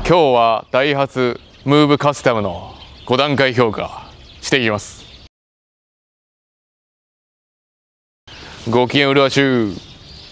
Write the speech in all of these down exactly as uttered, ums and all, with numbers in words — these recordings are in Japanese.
今日はダイハツムーブカスタムのご段階評価していきます。ご機嫌うるわしゅう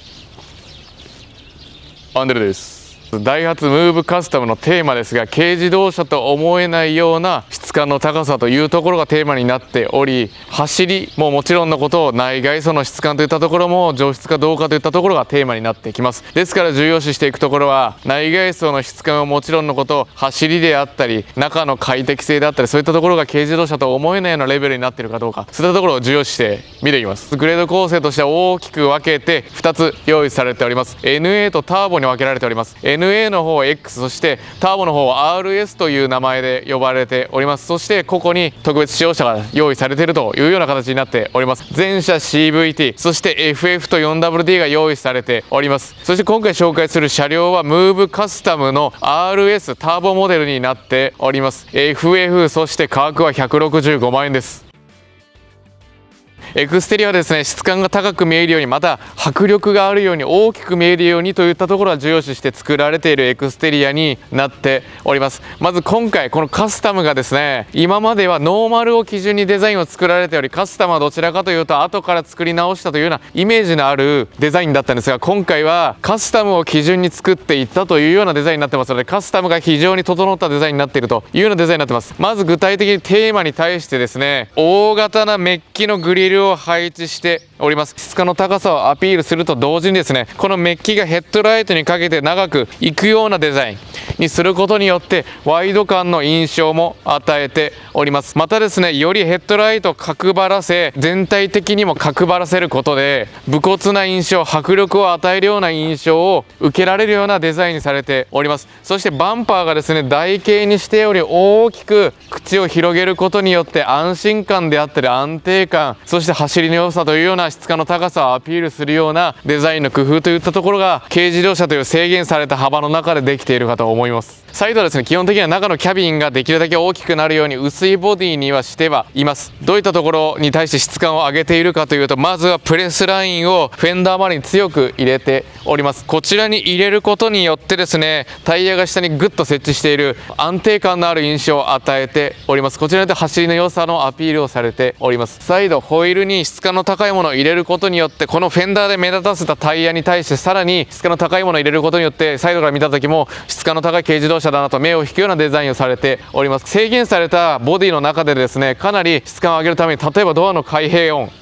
アンデルです。ダイハツムーブカスタムのテーマですが、軽自動車と思えないような質感の高さというところがテーマになっており、走りももちろんのこと、内外装の質感といったところも上質かどうかといったところがテーマになってきます。ですから重要視していくところは、内外装の質感はもちろんのこと、走りであったり中の快適性であったり、そういったところが軽自動車と思えないようなレベルになっているかどうか、そういったところを重要視して見ていきます。グレード構成としては大きく分けてふたつ用意されております。 エヌエー とターボに分けられております。 エヌエー の方は X、 そしてターボの方は アールエス という名前で呼ばれております。そしてここに特別使用車が用意されているというような形になっております。全車 シーブイティー、 そして エフエフ と フォーダブリューディー が用意されております。そして今回紹介する車両はムーブカスタムの アールエス ターボモデルになっております。 エフエフ、 そして価格はひゃくろくじゅうごまんえんです。エクステリアはですね、質感が高く見えるように、また迫力があるように、大きく見えるようにといったところは重要視して作られているエクステリアになっております。まず今回このカスタムがですね、今まではノーマルを基準にデザインを作られており、カスタムはどちらかというと後から作り直したというようなイメージのあるデザインだったんですが、今回はカスタムを基準に作っていったというようなデザインになってますので、カスタムが非常に整ったデザインになっているというようなデザインになってます。まず具体的にテーマに対してですね、大型なメッキのグリルを配置しております。質感の高さをアピールすると同時にですね、このメッキがヘッドライトにかけて長くいくようなデザインにすることによってワイド感の印象も与えております。またですね、よりヘッドライトを角張らせ、全体的にも角張らせることで武骨な印象、迫力を与えるような印象を受けられるようなデザインにされております。そしてバンパーがですね、台形にしており、大きく口を広げることによって安心感であったり安定感、そして走りの良さというような質感の高さをアピールするようなデザインの工夫といったところが軽自動車という制限された幅の中でできているかと思います。サイドはですね、基本的には中のキャビンができるだけ大きくなるように薄いボディにはしてはいます。どういったところに対して質感を上げているかというと、まずはプレスラインをフェンダー周りに強く入れております。こちらに入れることによってですね、タイヤが下にグッと設置している安定感のある印象を与えております。こちらによって走りの良さのアピールをされております。サイドホイールに質感の高いものを入れることによって、このフェンダーで目立たせたタイヤに対してさらに質感の高いものを入れることによって、サイドから見た時も質感の高い軽自動車だなと目を引くようなデザインをされております。制限されたボディの中でですね、かなり質感を上げるために、例えばドアの開閉音、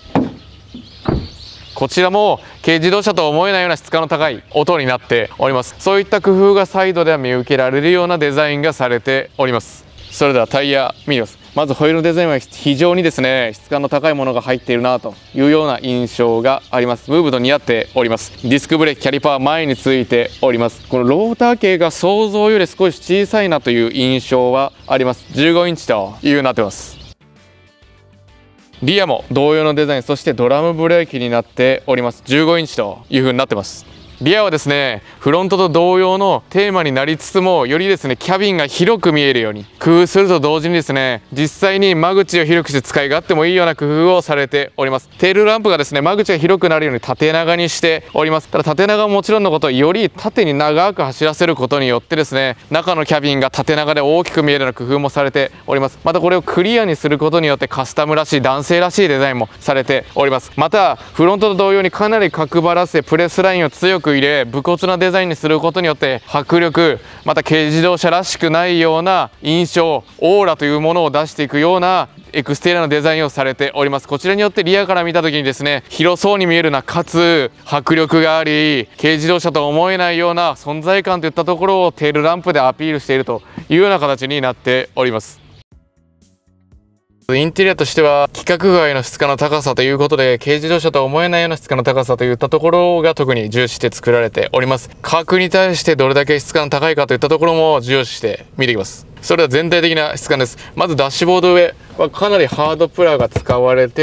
こちらも軽自動車と思えないような質感の高い音になっております。そういった工夫がサイドでは見受けられるようなデザインがされております。それではタイヤ見ます。まずホイールのデザインは非常にですね、質感の高いものが入っているなというような印象があります。ムーブド似合っております。ディスクブレーキ、キャリパー前についております。このローター径が想像より少し小さいなという印象はあります。じゅうごインチというようになってます。リアも同様のデザイン、そしてドラムブレーキになっております。じゅうごインチという風になってます。リアはですね、フロントと同様のテーマになりつつも、よりですねキャビンが広く見えるように工夫すると同時にですね、実際に間口を広くして使い勝手もいいような工夫をされております。テールランプがですね、間口が広くなるように縦長にしております。ただ縦長はもちろんのこと、より縦に長く走らせることによってですね、中のキャビンが縦長で大きく見えるような工夫もされております。またこれをクリアにすることによってカスタムらしい、男性らしいデザインもされております。またフロントと同様にかなり角張らせ、プレスラインを強く入れ、武骨なデザインにすることによって迫力、また軽自動車らしくないような印象、オーラというものを出していくようなエクステリアのデザインをされております。こちらによってリアから見た時にですね、広そうに見えるな、かつ迫力があり、軽自動車と思えないような存在感といったところをテールランプでアピールしているというような形になっております。インテリアとしては規格外の質感の高さということで、軽自動車とは思えないような質感の高さといったところが特に重視して作られております。価格に対してどれだけ質感高いかといったところも重要視して見ていきます。それでは全体的な質感です。まずダッシュボード上はかなりハードプラが使われては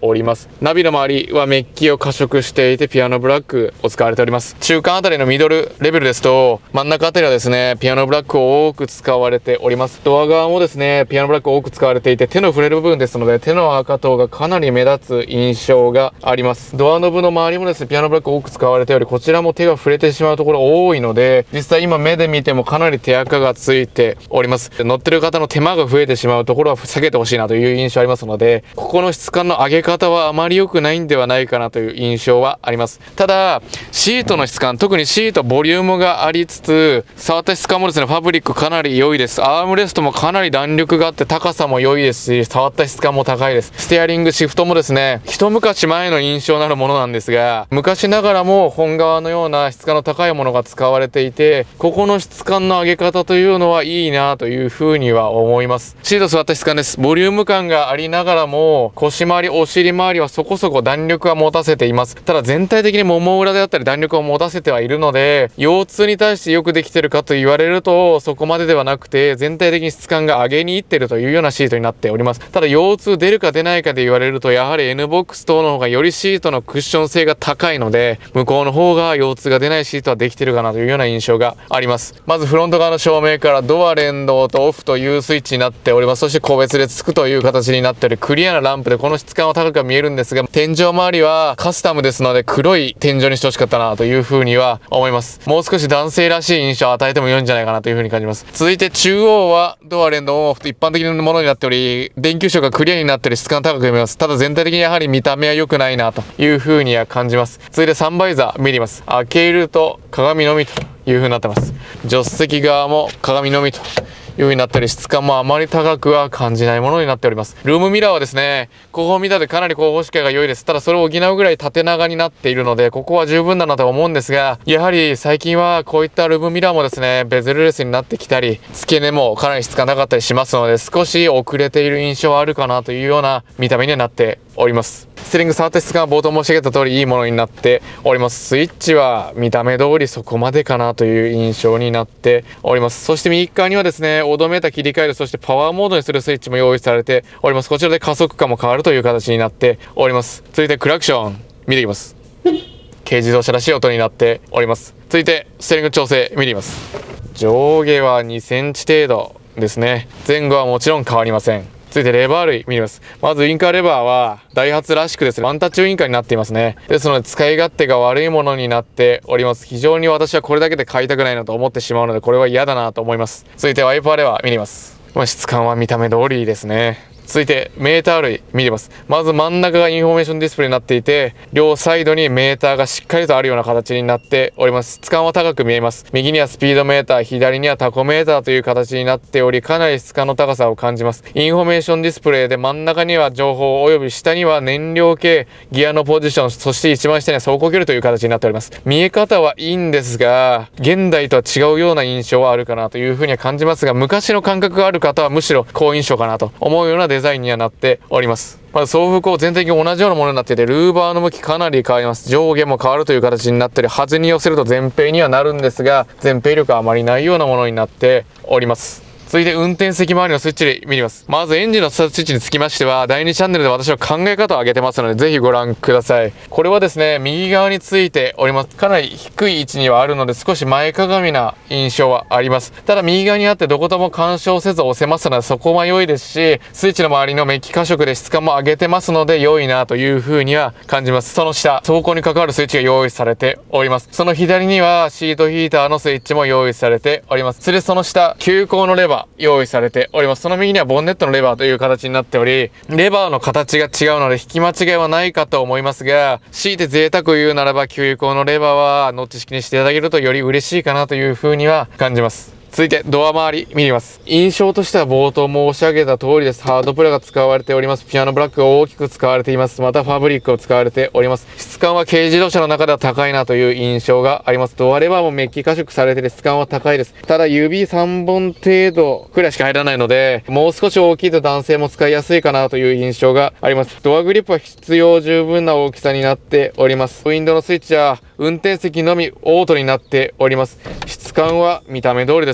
おります。ナビの周りはメッキを加色していて、ピアノブラックを使われております。中間あたりのミドルレベルですと、真ん中あたりはですね、ピアノブラックを多く使われております。ドア側もですね、ピアノブラックを多く使われていて、手の触れる部分ですので、手の赤等がかなり目立つ印象があります。ドアノブの周りもですね、ピアノブラックを多く使われており、こちらも手が触れてしまうところ多いので、実際今目で見てもかなり手垢がついております。乗ってる方の手間が増えてしまうところは避けてほしいなという印象ありますので、ここの質感の上げ方はあまり良くないんではないかなという印象はあります。ただ、シートの質感、特にシートボリュームがありつつ、触った質感もですね、ファブリックかなり良いです。アームレストもかなり弾力があって高さも良いですし、触った質感も高いです。ステアリングシフトもですね、一昔前の印象のあるものなんですが、昔ながらも本革のような質感の高いものが使われていて、ここの質感の上げ方というのはいいなというふうには思います。シート座った質感です。ボリューム感がありながらも、腰回り、お尻周りはそこそこ弾力は持たせています。ただ全体的にもも裏であったり弾力を持たせてはいるので、腰痛に対してよくできてるかと言われると、そこまでではなくて、全体的に質感が上げにいってるというようなシートになっております。ただ腰痛出るか出ないかで言われると、やはり N ボックス等の方がよりシートのクッション性が高いので、向こうの方が腰痛が出ないシートはできてるかなというような印象があります。まずフロント側の照明からドア連動とオフというスイッチになっております。そして個別でつくという形になっており、クリアなランプでこの質感は高く見えるんですが、天井周りはカスタムですので黒い天井にしてほしかったなというふうには思います。もう少し男性らしい印象を与えても良いんじゃないかなというふうに感じます。続いて中央はドア連動オフと一般的なものになっており、電球色がクリアになっており質感高く見えます。ただ全体的にやはり見た目は良くないなというふうには感じます。続いてサンバイザー見てみます。開けると鏡のみというふうになってます。助手席側も鏡のみという風になったり、質感もあまり高くは感じないものになっております。ルームミラーはですね、後方ミラーでかなり後方視界が良いです。ただそれを補うぐらい縦長になっているので、ここは十分だなと思うんですが、やはり最近はこういったルームミラーもですね、ベゼルレスになってきたり、付け根もかなり質感高かったりしますので、少し遅れている印象はあるかなというような見た目にはなっております。ステリング触った質感は冒頭申し上げた通りいいものになっております。スイッチは見た目通りそこまでかなという印象になっております。そして右側にはですね、オドメーター切り替える、そしてパワーモードにするスイッチも用意されております。こちらで加速感も変わるという形になっております。続いてクラクション見ていきます。軽自動車らしい音になっております。続いてステリング調整見ていきます。上下はにセンチ程度ですね。前後はもちろん変わりません。続いてレバー類見てみます。まずウインカーレバーはダイハツらしくですね、ワンタッチウインカーになっていますね。ですので使い勝手が悪いものになっております。非常に私はこれだけで買いたくないなと思ってしまうので、これは嫌だなと思います。続いてワイパーレバー見てみます。まあ、質感は見た目通りですね。続いてメーター類見てます。まず真ん中がインフォメーションディスプレイになっていて、両サイドにメーターがしっかりとあるような形になっております。質感は高く見えます。右にはスピードメーター、左にはタコメーターという形になっており、かなり質感の高さを感じます。インフォメーションディスプレイで真ん中には情報及び下には燃料系、ギアのポジション、そして一番下には走行距離という形になっております。見え方はいいんですが、現代とは違うような印象はあるかなというふうには感じますが、昔の感覚がある方はむしろ好印象かなと思うようなデザインにはなっております。まず送風口全体的に同じようなものになっていて、ルーバーの向きかなり変わります。上下も変わるという形になっており、端に寄せると前平にはなるんですが、前平力はあまりないようなものになっております。続いて運転席周りのスイッチで見てみます。まずエンジンのスタートスイッチにつきましては、だいにチャンネルで私は考え方を上げてますので、ぜひご覧ください。これはですね、右側についております。かなり低い位置にはあるので、少し前かがみな印象はあります。ただ右側にあってどことも干渉せず押せますので、そこは良いですし、スイッチの周りのメッキ加色で質感も上げてますので、良いなというふうには感じます。その下、走行に関わるスイッチが用意されております。その左にはシートヒーターのスイッチも用意されております。それでその下、急行のレバー用意されております。その右にはボンネットのレバーという形になっており、レバーの形が違うので引き間違いはないかと思いますが、強いて贅沢を言うならば急行のレバーはノッチ式にしていただけるとより嬉しいかなというふうには感じます。続いてドア周り見てみます。印象としては冒頭申し上げた通りです。ハードプラが使われております。ピアノブラックが大きく使われています。またファブリックを使われております。質感は軽自動車の中では高いなという印象があります。ドアレバーもメッキ加色されていて質感は高いです。ただ指さんぼん程度くらいしか入らないので、もう少し大きいと男性も使いやすいかなという印象があります。ドアグリップは必要十分な大きさになっております。ウィンドウのスイッチは運転席のみオートになっております。質感は見た目通りですね。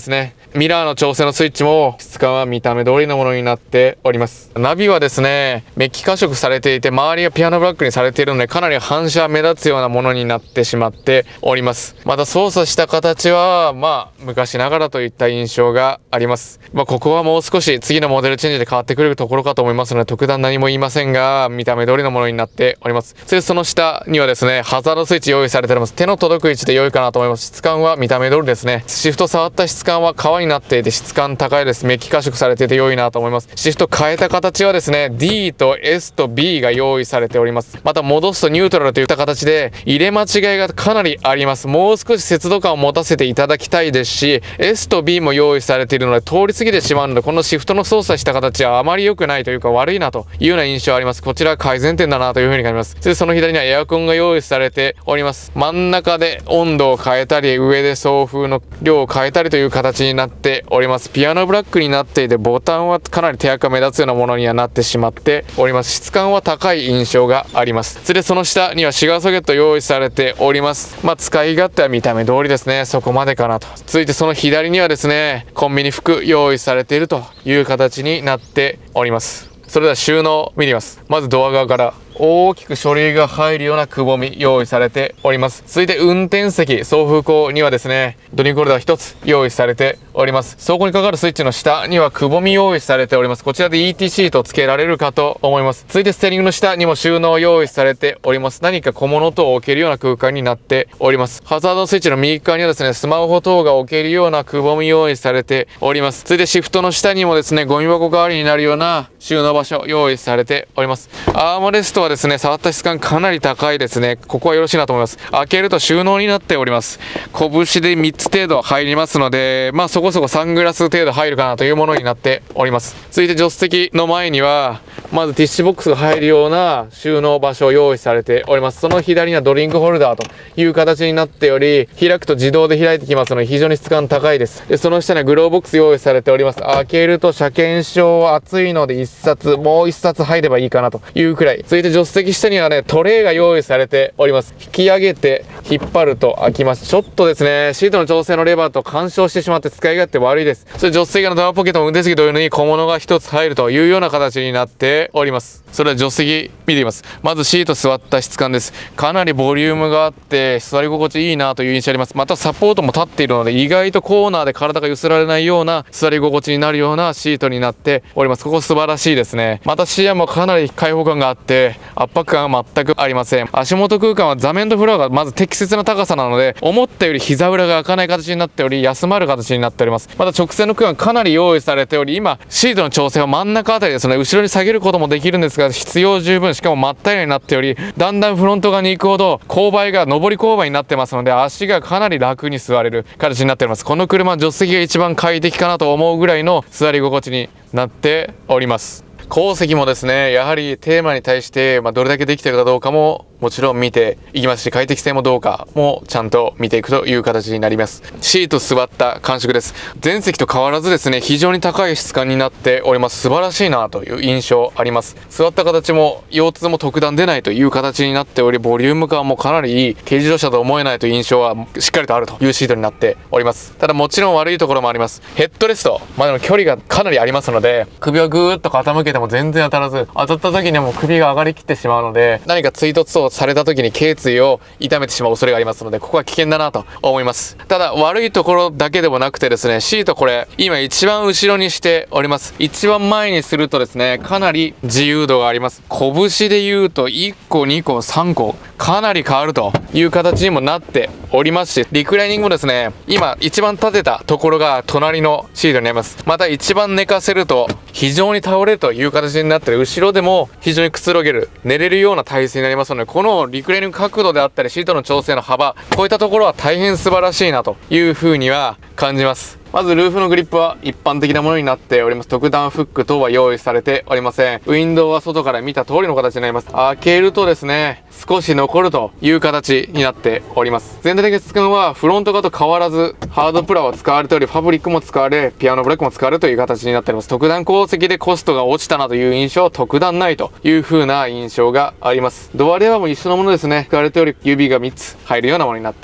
ミラーの調整のスイッチも質感は見た目通りのものになっております。ナビはですね、メッキ化色されていて、周りがピアノブラックにされているので、かなり反射目立つようなものになってしまっております。また操作した形は、まあ、昔ながらといった印象があります。まあ、ここはもう少し次のモデルチェンジで変わってくるところかと思いますので、特段何も言いませんが、見た目通りのものになっております。そしてその下にはですね、ハザードスイッチ用意されております。手の届く位置で良いかなと思います。質感は見た目通りですね。シフト触った質感は革になっていて質感高いです。メッキ化色されていて良いなと思います。シフト変えた形はですね、D と S と B が用意されております。また戻すとニュートラルといった形で入れ間違いがかなりあります。もう少し節度感を持たせていただきたいですし、S と B も用意されているので通り過ぎてしまうので、このシフトの操作した形はあまり良くないというか悪いなというような印象あります。こちらは改善点だなというふうに感じます。そしてその左にはエアコンが用意されております。真ん中で温度を変えたり、上で送風の量を変えたりという形になっております。ピアノブラックになっていて、ボタンはかなり手垢目立つようなものにはなってしまっております。質感は高い印象があります。それでその下にはシガーソケット用意されております。まあ使い勝手は見た目通りですね。そこまでかなと。続いてその左にはですね、コンビニ服用意されているという形になっております。それでは収納見てみます。まずドア側から大きく書類が入るようなくぼみ用意されております。続いて運転席送風口にはですね、ドリンクホルダーひとつ用意されております。そこにかかるスイッチの下にはくぼみ用意されております。こちらで イーティー シートを付けられるかと思います。続いてステアリングの下にも収納用意されております。何か小物等を置けるような空間になっております。ハザードスイッチの右側にはですね、スマホ等が置けるようなくぼみ用意されております。続いてシフトの下にもですね、ゴミ箱代わりになるような収納場所用意されております。アームレストはですね、触った質感かなり高いですね。ここはよろしいなと思います。開けると収納になっております。拳でみっつ程度入りますので、まあそこそこサングラス程度入るかなというものになっております。続いて助手席の前には、まずティッシュボックスが入るような収納場所を用意されております。その左にはドリンクホルダーという形になっており、開くと自動で開いてきますので非常に質感高いです。で、その下にはグローボックス用意されております。開けると車検証は厚いのでいっさつ、もういっさつ入ればいいかなというくらい。続いて助手席下にはね、トレイが用意されております。引き上げて引っ張ると開きます。ちょっとですね、シートの調整のレバーと干渉してしまって使い勝手悪いです。それ助手席のドアポケットも運転席同様に小物がひとつ入るというような形になっております。それでは助手席見てみます。まずシート座った質感です。かなりボリュームがあって座り心地いいなという印象あります。またサポートも立っているので意外とコーナーで体が揺すられないような座り心地になるようなシートになっております。ここ素晴らしいですね。また視野もかなり開放感があって圧迫感は全くありません。足元空間は座面とフロアがまず適切な高さなので思ったより膝裏が開かない形になっており休まる形になっております。また直線の空間かなり用意されており、今シートの調整は真ん中あたりですので後ろに下げることもできるんですが必要十分、しかも真っ平らになっておりだんだんフロント側に行くほど勾配が上り勾配になってますので足がかなり楽に座れる形になっております。この車助手席が一番快適かなと思うぐらいの座り心地になっております。後席もですね、やはりテーマに対して、まあ、どれだけできてるかどうかももちろん見ていきますし、快適性もどうかもちゃんと見ていくという形になります。シート座った感触です。前席と変わらずですね、非常に高い質感になっております。素晴らしいなという印象あります。座った形も腰痛も特段出ないという形になっており、ボリューム感もかなりいい、軽自動車と思えないという印象はしっかりとあるというシートになっております。ただもちろん悪いところもあります。ヘッドレストまでの距離がかなりありますので、首をぐーっと傾けても全然当たらず、当たった時にはもう首が上がりきってしまうので、何か追突をされた時に頸椎を痛めてしまう恐れがありますので、ここは危険だなと思います。ただ悪いところだけでもなくてですね、シートこれ今一番後ろにしております。一番前にするとですね、かなり自由度があります。拳で言うといっこにこさんこかなり変わるという形にもなっておりますし、リクライニングもですね、今一番立てたところが隣のシートになります。また一番寝かせると非常に倒れるという形になってる、後ろでも非常にくつろげる、寝れるような体勢になりますので、このリクライニング角度であったりシートの調整の幅、こういったところは大変素晴らしいなというふうには感じます。まずルーフのグリップは一般的なものになっております。特段フック等は用意されておりません。ウィンドウは外から見た通りの形になります。開けるとですね、少し残るという形になっております。全体的な質感はフロント側と変わらず、ハードプラは使われており、ファブリックも使われ、ピアノブラックも使われるという形になっております。特段後席でコストが落ちたなという印象は特段ないという風な印象があります。ドアレバーも一緒のものですね。使われており、指がみっつ入るようなものになって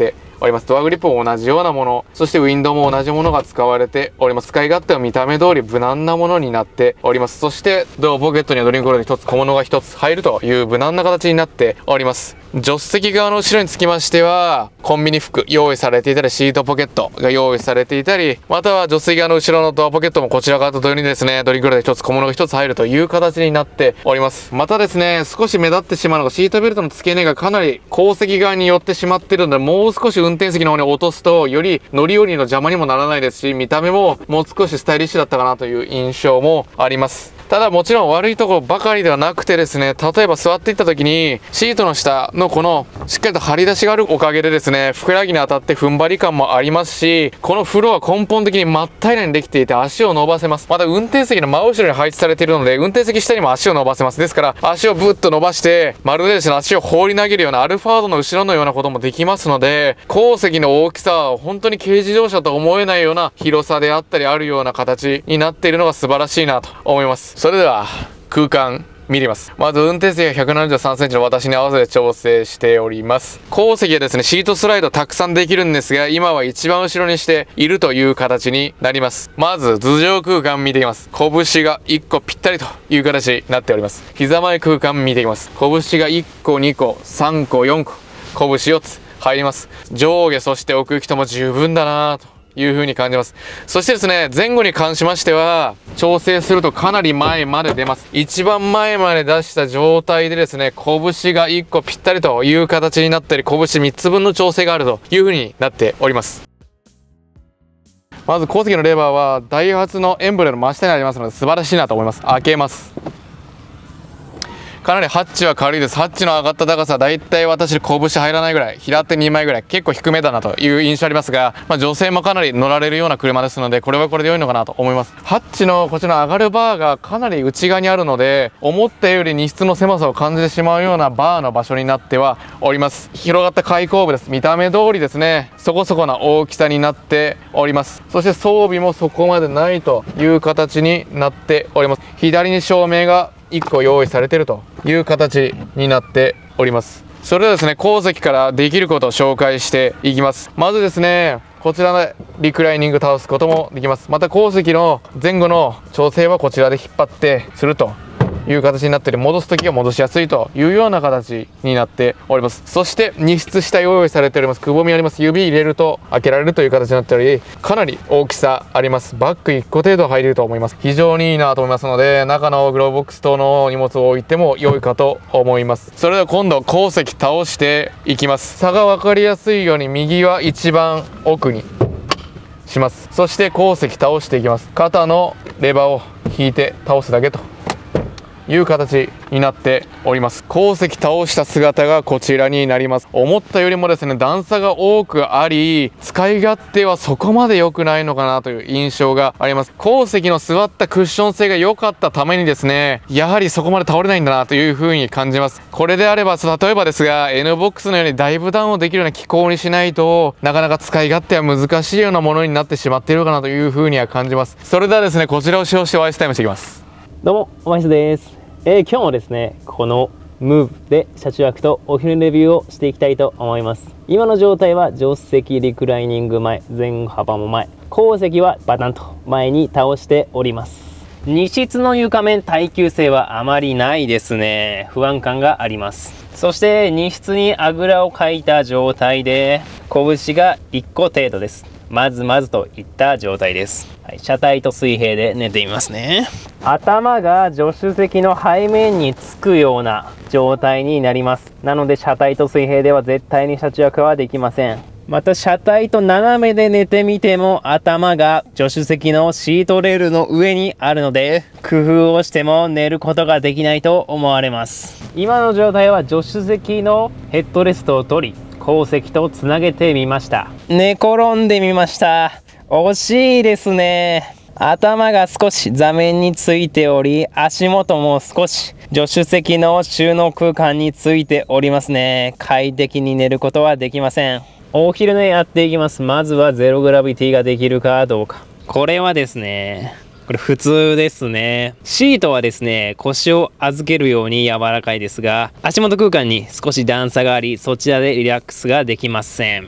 おります。ドアグリップも同じようなもの、そしてウィンドウも同じものが使われております。使い勝手は見た目通り無難なものになっております。そしてドアポケットにはドリンクホルダーひとつ、小物がひとつ入るという無難な形になっております。助手席側の後ろにつきましては、コンビニ服用意されていたり、シートポケットが用意されていたり、または助手席側の後ろのドアポケットもこちら側と同様にですね、ドリンクホルダーひとつ、小物がひとつ入るという形になっております。またですね、少し目立ってしまうのがシートベルトの付け根がかなり後席側に寄ってしまっているので、もう少し運転席の方に落とすと、より乗り降りの邪魔にもならないですし、見た目ももう少しスタイリッシュだったかなという印象もあります。ただもちろん悪いところばかりではなくてですね、例えば座っていった時にシートの下のこのしっかりと張り出しがあるおかげでですね、ふくらはぎに当たって踏ん張り感もありますし、このフロア根本的に真っ平らにできていて足を伸ばせます。また運転席の真後ろに配置されているので、運転席下にも足を伸ばせます。ですから足をブッと伸ばしてまるでですね、足を放り投げるようなアルファードの後ろのようなこともできますので、後席の大きさは本当に軽自動車と思えないような広さであったりあるような形になっているのが素晴らしいなと思います。それでは空間見てみます。まず運転席がひゃくななじゅうさんセンチの私に合わせて調整しております。後席はですね、シートスライドたくさんできるんですが、今は一番後ろにしているという形になります。まず頭上空間見ていきます。拳がいっこぴったりという形になっております。膝前空間見ていきます。拳がいっこにこさんこよんこ、拳よっつ入ります。上下そして奥行きとも十分だなという風に感じます。そしてですね、前後に関しましては調整するとかなり前まで出ます。一番前まで出した状態でですね、拳がいっこぴったりという形になったり、拳みっつぶんの調整があるという風になっております。まず後席のレバーはダイハツのエンブレの真下にありますので素晴らしいなと思います。開けます。かなりハッチは軽いです。ハッチの上がった高さはだいたい私で拳入らないぐらい、平手にまいぐらい、結構低めだなという印象ありますが、まあ、女性もかなり乗られるような車ですので、これはこれで良いのかなと思います。ハッチのこちらの上がるバーがかなり内側にあるので、思ったより荷室の狭さを感じてしまうようなバーの場所になってはおります。広がった開口部です。見た目通りですね、そこそこな大きさになっております。そして装備もそこまでないという形になっております。左に照明がいっこ用意されているという形になっております。それではですね、後席からできることを紹介していきます。まずですね、こちらでリクライニング倒すこともできます。また後席の前後の調整はこちらで引っ張ってするという形になっており、戻す時は戻しやすいというような形になっております。そして荷室下用意されております。くぼみあります。指入れると開けられるという形になっており、かなり大きさあります。バッグいっこ程度入れると思います。非常にいいなと思いますので、中のグローブボックス等の荷物を置いても良いかと思います。それでは今度後席倒していきます。差が分かりやすいように右は一番奥にします。そして後席倒していきます。肩のレバーを引いて倒すだけという形になっております。後席倒した姿がこちらになります。思ったよりもですね、段差が多くあり、使い勝手はそこまで良くないのかなという印象があります。後席の座ったクッション性が良かったためにですね、やはりそこまで倒れないんだなという風に感じます。これであれば例えばですが N ボックスのようにダイブダウンをできるような機構にしないと、なかなか使い勝手は難しいようなものになってしまっているのかなという風には感じます。それではですね、こちらを使用してワイスタイムしていきます。 どうも、おまいすです。えー、今日もですね、このムーブで車中泊とお昼レビューをしていきたいと思います。今の状態は助手席リクライニング前、前幅も前、後席はバタンと前に倒しております。荷室の床面耐久性はあまりないですね。不安感があります。そして荷室にあぐらをかいた状態で拳がいっこ程度です。まずまずといった状態です。はい、車体と水平で寝てみますね。頭が助手席の背面につくような状態になります。なので車体と水平では絶対に車中泊はできません。また車体と斜めで寝てみても頭が助手席のシートレールの上にあるので、工夫をしても寝ることができないと思われます。今の状態は助手席のヘッドレストを取り、後席とつなげてみました。寝転んでみました。惜しいですね。頭が少し座面についており、足元も少し助手席の収納空間についておりますね。快適に寝ることはできません。お昼寝やっていきます。まずはゼログラビティができるかどうか。これはですね、これ普通ですね。シートはですね、腰を預けるように柔らかいですが、足元空間に少し段差があり、そちらでリラックスができません。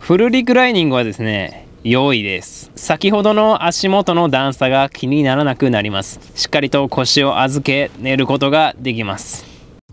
フルリクライニングはですね、良いです。先ほどの足元の段差が気にならなくなります。しっかりと腰を預け寝ることができます。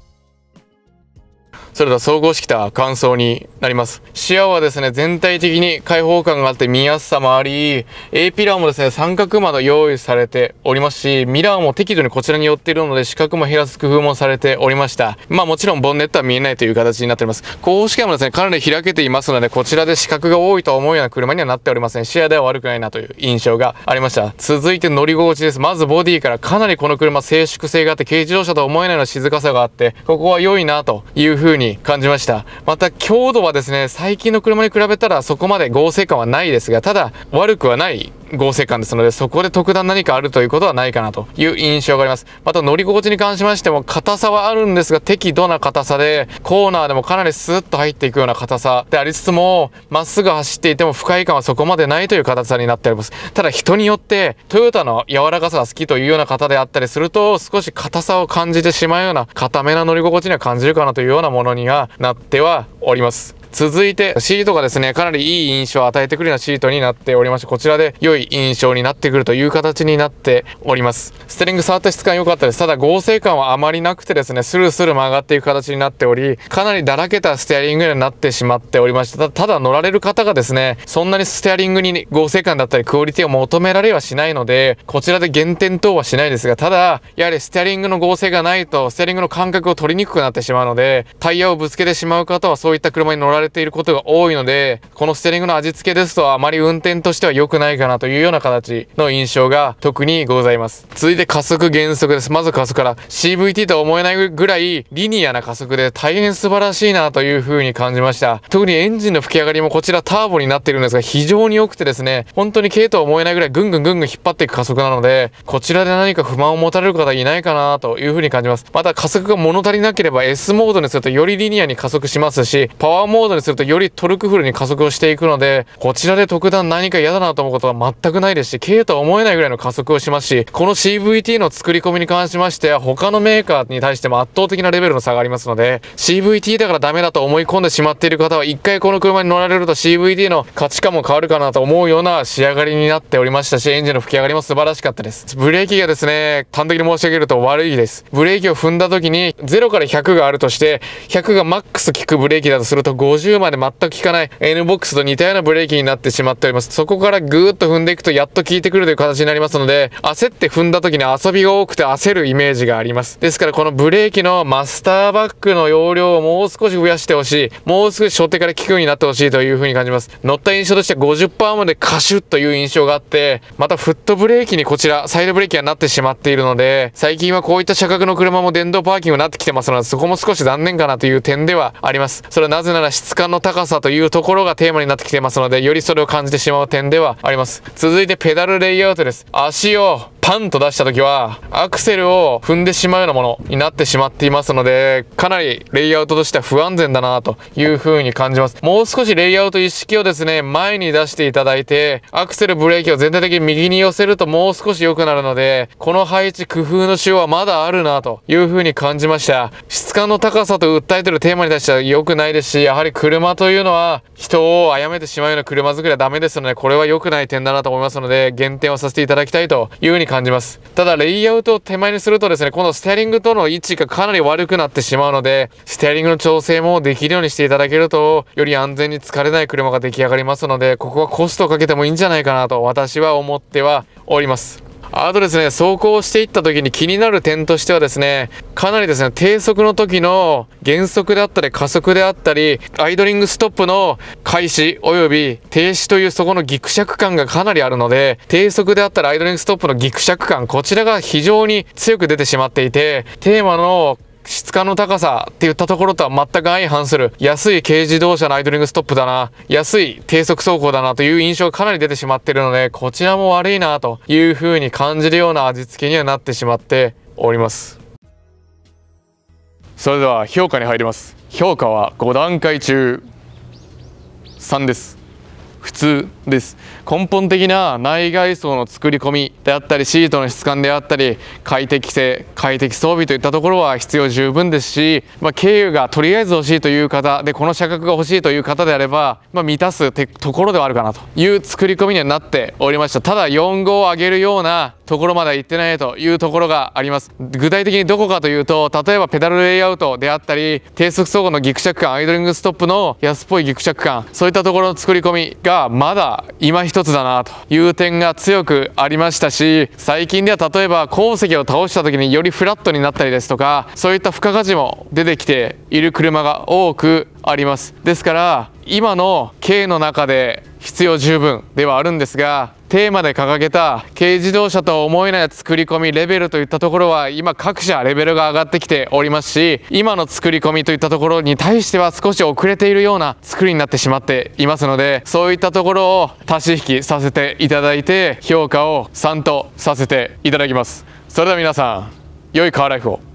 それでは総合してきた感想になります。視野はですね、全体的に開放感があって見やすさもあり、A ピラーもですね、三角窓用意されておりますし、ミラーも適度にこちらに寄っているので、視覚も減らす工夫もされておりました。まあもちろんボンネットは見えないという形になっております。後方視界もですね、かなり開けていますので、こちらで視覚が多いと思うような車にはなっておりません。視野では悪くないなという印象がありました。続いて乗り心地です。まずボディからかなりこの車静粛性があって、軽自動車とは思えないような静かさがあって、ここは良いなという風に感じました。また強度はですね、最近の車に比べたらそこまで剛性感はないですが、ただ悪くはない剛性感ですので、そこで特段何かあるということはないかなという印象があります。また乗り心地に関しましても硬さはあるんですが、適度な硬さで、コーナーでもかなりスーッと入っていくような硬さでありつつも、まっすぐ走っていても不快感はそこまでないという硬さになっております。ただ人によってトヨタの柔らかさが好きというような方であったりすると、少し硬さを感じてしまうような硬めな乗り心地には感じるかなというようなものにはなってはおります。続いてシートがですね、かなりいい印象を与えてくるようなシートになっておりまして、こちらで良い印象になってくるという形になっております。ステリング触った質感良かったです。ただ剛性感はあまりなくてですね、スルスル曲がっていく形になっており、かなりだらけたステアリングになってしまっておりました。ただ乗られる方がですね、そんなにステアリングに剛性感だったりクオリティを求められはしないので、こちらで減点等はしないですが、ただやはりステアリングの剛性がないとステアリングの感覚を取りにくくなってしまうので、タイヤをぶつけてしまう方はそういった車に乗られていることが多い多いので、このステアリングの味付けですとあまり運転としては良くないかなというような形の印象が特にございます。続いて加速減速です。まず加速から シーブイティー とは思えないぐらいリニアな加速で大変素晴らしいなという風に感じました。特にエンジンの吹き上がりもこちらターボになっているんですが、非常に良くてですね、本当に軽とは思えないぐらいぐんぐんぐんぐん引っ張っていく加速なので、こちらで何か不満を持たれる方いないかなという風に感じます。また加速が物足りなければ S モードにするとよりリニアに加速しますし、パワーモードにするとよりトルクフルに加速をしていくので、こちらで特段何か嫌だなと思うことは全くないですし、軽とは思えないぐらいの加速をしますし、この シーブイティー の作り込みに関しましては他のメーカーに対しても圧倒的なレベルの差がありますので、 シーブイティー だからダメだと思い込んでしまっている方は一回この車に乗られると シーブイティー の価値観も変わるかなと思うような仕上がりになっておりましたし、エンジンの吹き上がりも素晴らしかったです。ブレーキがですね、端的に申し上げると悪いです。ブレーキを踏んだ時にゼロからひゃくがあるとして、ひゃくがマックス効くブレーキだとするとごじゅうまで全く効かない N ボックスと似たようなブレーキになってしまっております。そこからぐーっと踏んでいくとやっと効いてくるという形になりますので、焦って踏んだ時に遊びが多くて焦るイメージがあります。ですからこのブレーキのマスターバックの容量をもう少し増やしてほしい、もう少し初手から効くようになってほしいという風に感じます。乗った印象としては ごじゅっパーセント までカシュッという印象があって、またフットブレーキにこちらサイドブレーキがなってしまっているので、最近はこういった車格の車も電動パーキングになってきてますので、そこも少し残念かなという点ではあります。それはなぜなら質感の高さというところがテーマになってきてますので、よりそれを感じてしまう点ではあります。続いてペダルレイアウトです。足をパンと出した時はアクセルを踏んでしまうようなものになってしまっていますので、かなりレイアウトとしては不安全だなという風に感じます。もう少しレイアウト意識をですね、前に出していただいて、アクセルブレーキを全体的に右に寄せるともう少し良くなるので、この配置工夫のしようはまだあるなという風に感じました。質感の高さと訴えてるテーマに対しては良くないですし、やはり車というのは人を殺めてしまうような車作りはダメですので、これは良くない点だなと思いますので、減点をさせていただきたいという風に感じます。ただレイアウトを手前にするとですね、このステアリングとの位置がかなり悪くなってしまうので、ステアリングの調整もできるようにしていただけると、より安全に疲れない車が出来上がりますので、ここはコストをかけてもいいんじゃないかなと私は思ってはおります。あとですね、走行していった時に気になる点としてはですね、かなりですね、低速の時の減速であったり加速であったり、アイドリングストップの開始及び停止というそこのギクシャク感がかなりあるので、低速であったりアイドリングストップのギクシャク感、こちらが非常に強く出てしまっていて、テーマの質感の高さっていったところとは全く相反する安い軽自動車のアイドリングストップだな、安い低速走行だなという印象がかなり出てしまっているので、こちらも悪いなという風に感じるような味付けにはなってしまっております。それでは評価に入ります。評価はご段階中さんです。 普通です。根本的な内外装の作り込みであったり、シートの質感であったり、快適性、快適装備といったところは必要十分ですし、まあ、軽油がとりあえず欲しいという方で、この車格が欲しいという方であれば、まあ、満たすところではあるかなという作り込みにはなっておりました。ただよん号を上げるようなところまでは行ってないというところがあります。具体的にどこかというと、例えばペダルレイアウトであったり、低速走行のギクシャク感、アイドリングストップの安っぽいギクシャク感、そういったところの作り込みがまだ今一つだなという点が強くありましたし、最近では例えば後石を倒した時によりフラットになったりですとか、そういった付加価値も出てきている車が多くあります。ですから今の軽の中で必要十分ではあるんですが、テーマで掲げた軽自動車とは思えない作り込みレベルといったところは今各社レベルが上がってきておりますし、今の作り込みといったところに対しては少し遅れているような作りになってしまっていますので、そういったところを足し引きさせていただいて評価をさんとさせていただきます。それでは皆さん良いカーライフを。